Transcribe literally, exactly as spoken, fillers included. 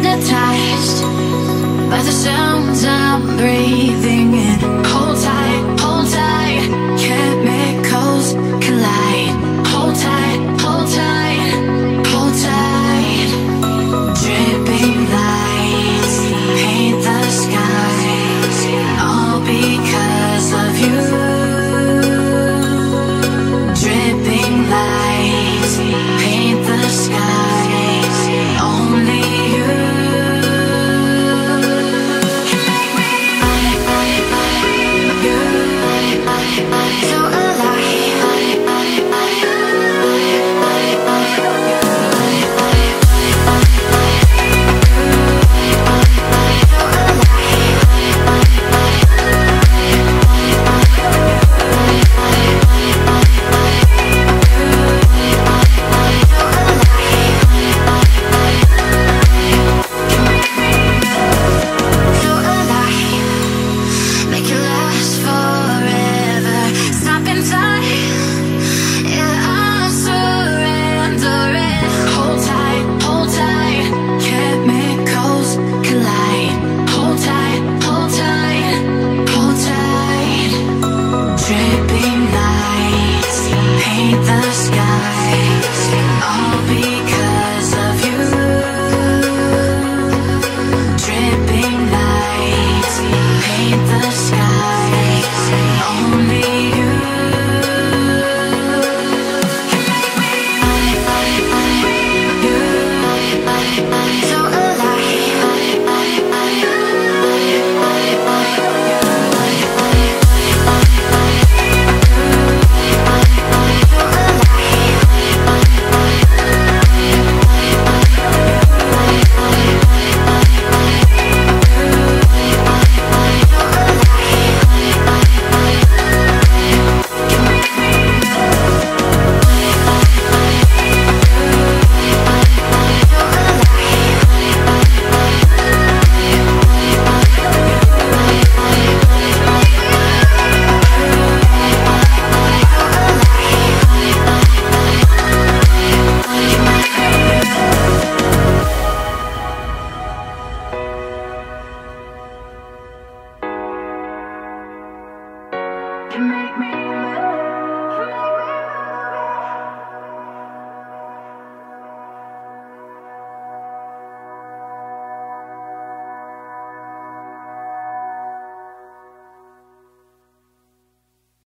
hypnotized by the sounds I'm breathing in. Hold tight, hold tight, chemicals collide. Hold tight, hold tight, hold tight. Dripping lights paint the skies, all because of you. Dripping lights paint the skies, only you. You make me